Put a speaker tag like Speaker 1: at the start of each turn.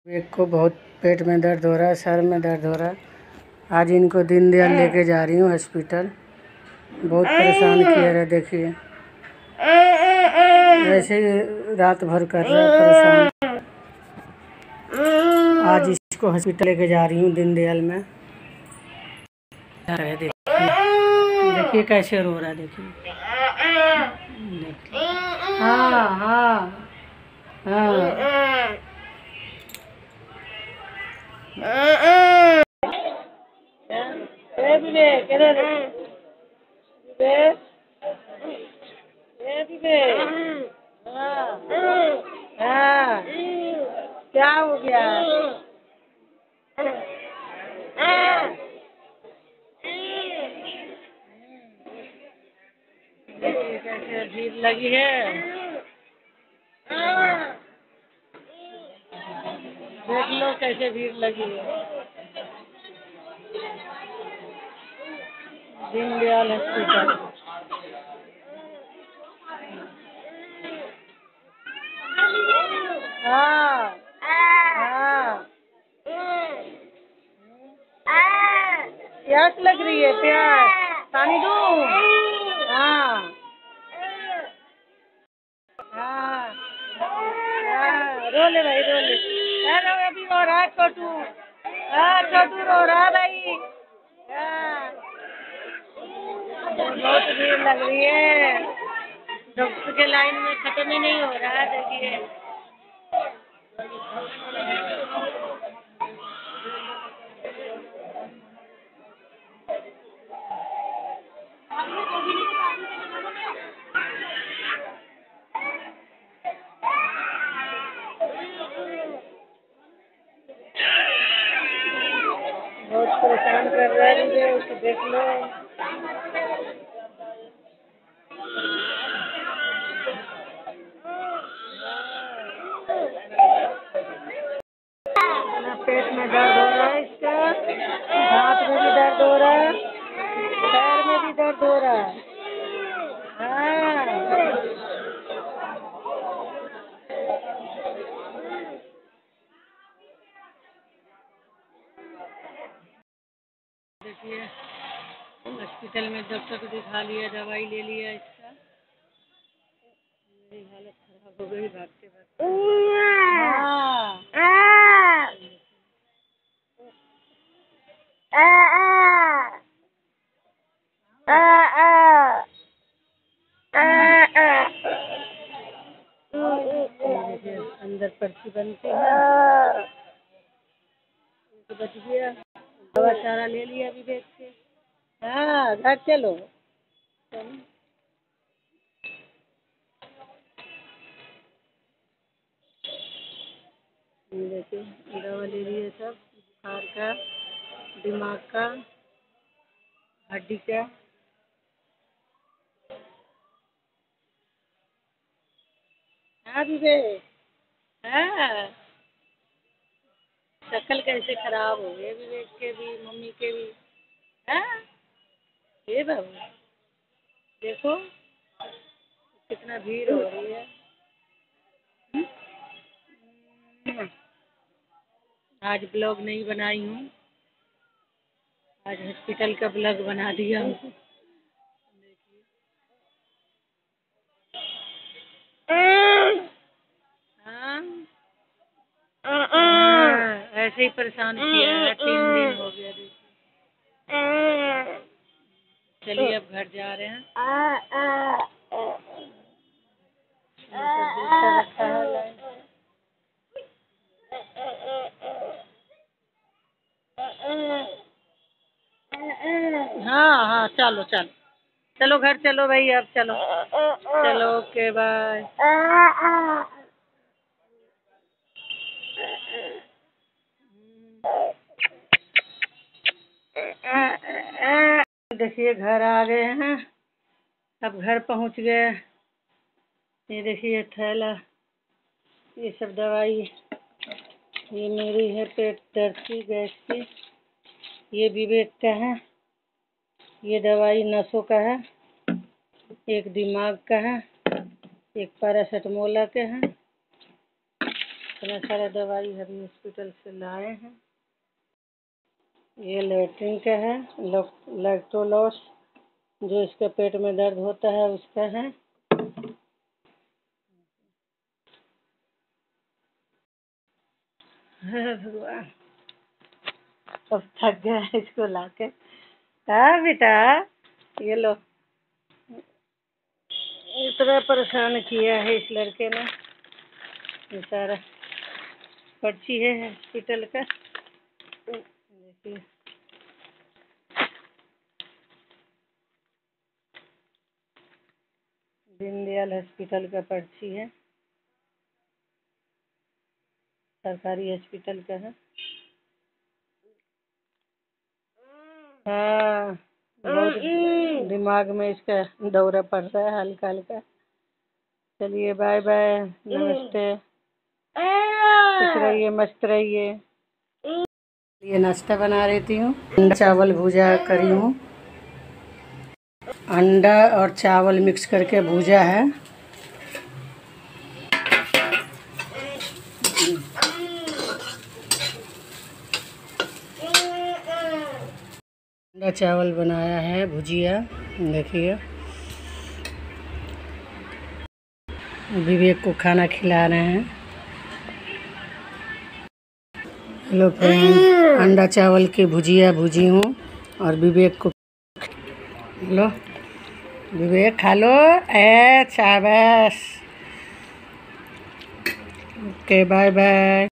Speaker 1: एक को बहुत पेट में दर्द हो रहा है, सर में दर्द हो रहा है। आज इनको दीनदयाल लेके जा रही हूँ हॉस्पिटल। बहुत परेशान किया रहा, देखिए ऐसे ही रात भर कर रहा है परेशान। आज इसको हॉस्पिटल लेके जा रही हूँ दीनदयाल में। देखिए कैसे रो रहा है, देखिए। हाँ हाँ हाँ। क्या हो गया? कैसे भीड़ लगी है, देख लो कैसे भीड़ लगी है। दीनदयाल हॉस्पिटल। हाँ हाँ। प्यास लग रही है, प्यास पानी दूँ? हाँ हाँ हाँ। रो ले भाई, रो ले। अरे अभी रो रहा है छोटू। हाँ छोटू रो रहा है भाई। हाँ बहुत भीड़ लग रही है, डॉक्टर के लाइन में खत्म ही नहीं हो रहा है, देखिए। बहुत परेशान कर रहा है मुझे, उसको देख लो। पेट में दर्द हो रहा है इसका, हाथ में भी दर्द हो रहा है, पैर में भी दर्द हो रहा है। हाँ देखिए, हॉस्पिटल में डॉक्टर को दिखा लिया, दवाई ले लिया इसका। मेरी हालत खराब हो गई भागते भागते। अंदर पर्ची बनती है, तो बच गया। दवा सारा ले लिया विवेक से। हाँ घर चलो। देखिए दवा ले लिए सब, बुखार का, दिमाग का, हड्डी का। हाँ विवेक। हाँ शक्ल कैसे खराब हो गए विवेक के भी, मम्मी के भी। हाँ ये बाबू देखो कितना भीड़ हो रही है। आज ब्लॉग नहीं बनाई हूँ, आज हॉस्पिटल का ब्लॉग बना दिया हूँ। हाँ ऐसे ही परेशान किया है, 3 दिन हो गया। चलिए अब घर जा रहे हैं। रखा है हाँ हाँ चलो चलो चलो घर चलो भाई, अब चलो चलो, ओके बाय। देखिए घर आ गए हैं, अब घर पहुंच गए। ये देखिए थैला, ये सब दवाई, ये मेरी है पेट दर्द की, गैस की। ये विवेक का है, ये दवाई नसों का है, एक दिमाग का है, एक पैरासिटामोल के है। इतना सारा दवाई अभी हॉस्पिटल से लाए हैं। ये लेट्रिन का है, लैक्टोलॉस, जो इसके पेट में दर्द होता है उसका है। भगवान, अब थक गया है इसको लाके। हाँ बेटा, ये लो। इतना परेशान किया है इस लड़के ने। ये सारा पर्ची है हॉस्पिटल का, देखिए। दीनदयाल हॉस्पिटल का पर्ची है, सरकारी हॉस्पिटल का है। हाँ, बहुत दिमाग में इसका दौरा पड़ रहा है हल्का हल्का। चलिए बाय बाय, नमस्ते, खुश रहिए, मस्त रहिए। ये नाश्ता बना रही हूँ, अंडा चावल भूजा करी हूँ। अंडा और चावल मिक्स करके भूजा है। अंडा चावल बनाया है, भुजिया, देखिए। विवेक को खाना खिला रहे हैं। हेलो फ्रेंड, अंडा चावल की भुजिया भुजी हूँ और विवेक को। लो विवेक, खा लो। शाबाश। Okay, bye bye.